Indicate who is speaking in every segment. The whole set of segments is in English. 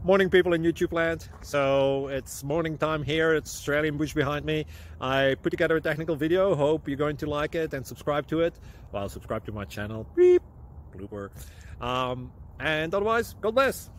Speaker 1: Morning, people in YouTube land. So it's morning time here. It's Australian bush behind me. I put together a technical video. Hope you're going to like it and subscribe to it. Well, subscribe to my channel. Beep. Blooper. And otherwise, God bless.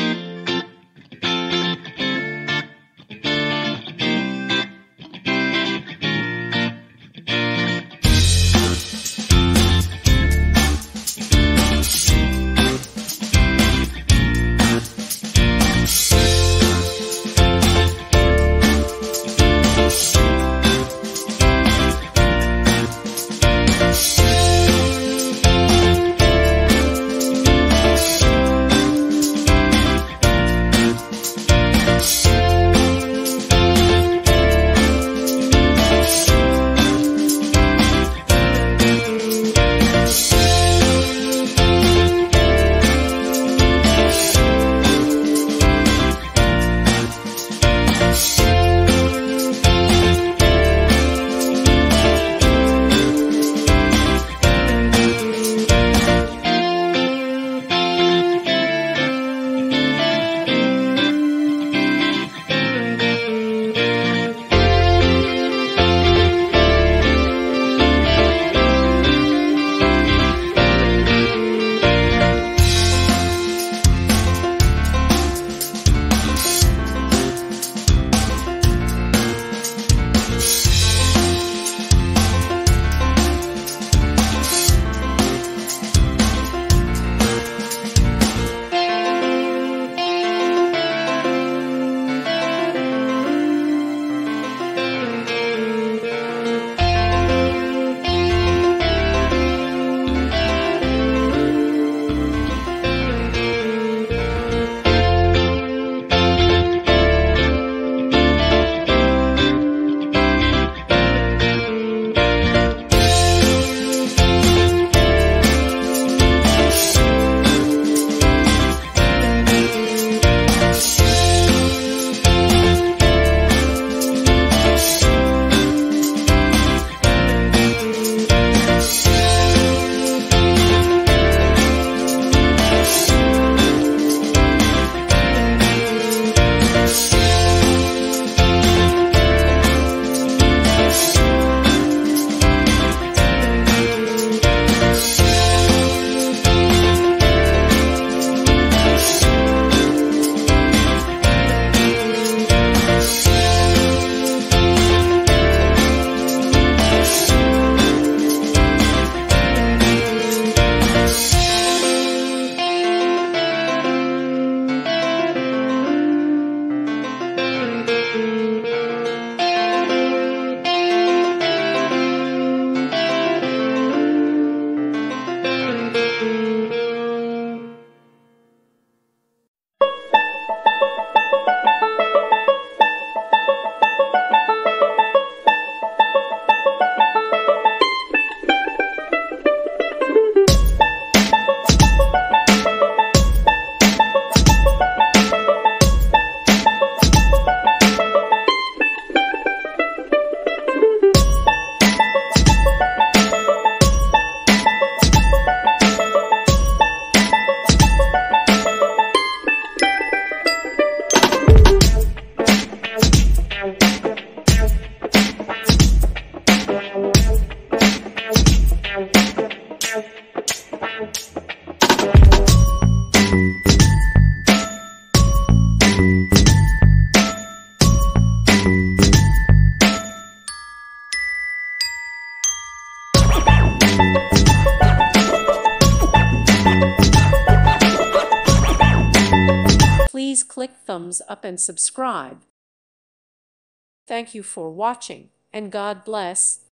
Speaker 2: Please click thumbs up and subscribe. Thank you for watching, and God bless.